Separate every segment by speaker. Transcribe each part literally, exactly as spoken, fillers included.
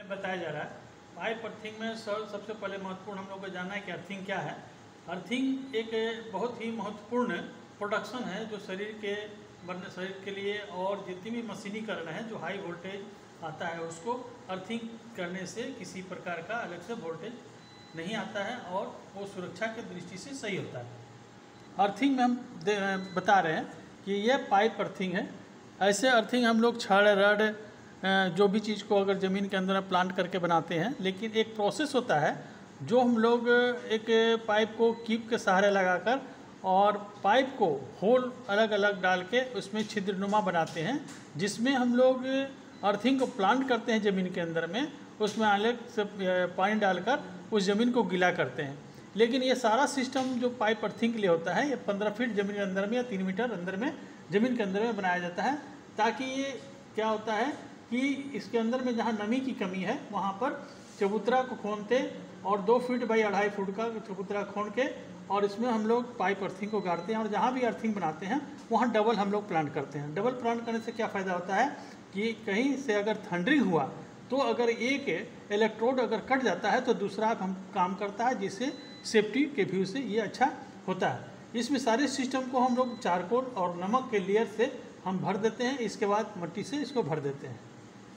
Speaker 1: बताया जा रहा है। पाइप अर्थिंग में सर सबसे पहले महत्वपूर्ण हम लोग को जानना है कि अर्थिंग क्या है। अर्थिंग एक बहुत ही महत्वपूर्ण प्रोडक्शन है जो शरीर के बनने शरीर के लिए और जितनी भी मशीनीकरण है जो हाई वोल्टेज आता है उसको अर्थिंग करने से किसी प्रकार का अलग से वोल्टेज नहीं आता है और वो सुरक्षा की दृष्टि से सही होता है। अर्थिंग में हम बता रहे हैं कि ये पाइप अर्थिंग है। ऐसे अर्थिंग हम लोग छड़ रड जो भी चीज़ को अगर ज़मीन के अंदर प्लांट करके बनाते हैं, लेकिन एक प्रोसेस होता है जो हम लोग एक पाइप को कीप के सहारे लगाकर और पाइप को होल अलग अलग डाल के उसमें छिद्रनुमा बनाते हैं, जिसमें हम लोग अर्थिंग को प्लांट करते हैं ज़मीन के अंदर में, उसमें अलग से पानी डालकर उस ज़मीन को गीला करते हैं। लेकिन ये सारा सिस्टम जो पाइप अर्थिंग के लिए होता है ये पंद्रह फीट ज़मीन के अंदर में या तीन मीटर अंदर में ज़मीन के अंदर में बनाया जाता है, ताकि ये क्या होता है कि इसके अंदर में जहाँ नमी की कमी है वहाँ पर चबूतरा को खोदते और दो फीट बाई अढ़ाई फुट का चबूतरा खोद के और इसमें हम लोग पाइप अर्थिंग को गाड़ते हैं और जहाँ भी अर्थिंग बनाते हैं वहाँ डबल हम लोग प्लांट करते हैं। डबल प्लांट करने से क्या फ़ायदा होता है कि कहीं से अगर थंडरिंग हुआ तो अगर एक इलेक्ट्रोड अगर कट जाता है तो दूसरा हम काम करता है, जिससे सेफ्टी के व्यू से ये अच्छा होता है। इसमें सारे सिस्टम को हम लोग चारकोल और नमक के लेयर से हम भर देते हैं, इसके बाद मिट्टी से इसको भर देते हैं।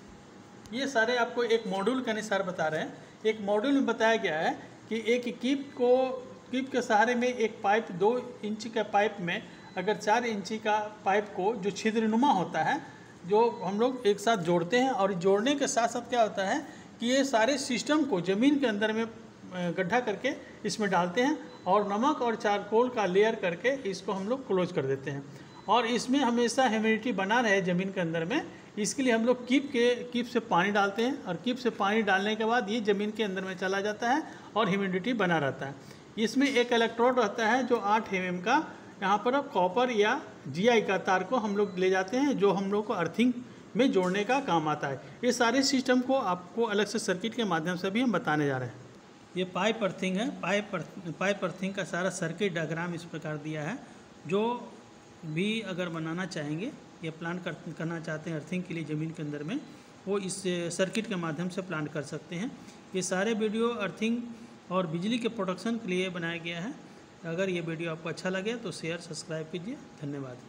Speaker 1: ये सारे आपको एक मॉड्यूल के अनुसार बता रहे हैं। एक मॉड्यूल में बताया गया है कि एक कीप को कीप के सहारे में एक पाइप दो इंच का पाइप में अगर चार इंची का पाइप को जो छिद्रनुमा होता है जो हम लोग एक साथ जोड़ते हैं, और जोड़ने के साथ साथ क्या होता है कि ये सारे सिस्टम को ज़मीन के अंदर में गड्ढा करके इसमें डालते हैं और नमक और चारकोल का लेयर करके इसको हम लोग क्लोज कर देते हैं। और इसमें हमेशा ह्यूमिडिटी बना रहे ज़मीन के अंदर में, इसके लिए हम लोग कीप के कीप से पानी डालते हैं और कीप से पानी डालने के बाद ये ज़मीन के अंदर में चला जाता है और ह्यूमिडिटी बना रहता है। इसमें एक इलेक्ट्रोड रहता है जो आठ एम एम का, यहाँ पर कॉपर या जीआई का तार को हम लोग ले जाते हैं जो हम लोग को अर्थिंग में जोड़ने का काम आता है। ये सारे सिस्टम को आपको अलग से सर्किट के माध्यम से भी हम बताने जा रहे हैं। ये पाइप अर्थिंग है। पाइप पाइप अर्थिंग का सारा सर्किट डायग्राम इस प्रकार दिया है। जो भी अगर बनाना चाहेंगे या प्लांट कर, करना चाहते हैं अर्थिंग के लिए ज़मीन के अंदर में, वो इस सर्किट के माध्यम से प्लांट कर सकते हैं। ये सारे वीडियो अर्थिंग और बिजली के प्रोडक्शन के लिए बनाया गया है। अगर ये वीडियो आपको अच्छा लगे तो शेयर सब्सक्राइब कीजिए। धन्यवाद।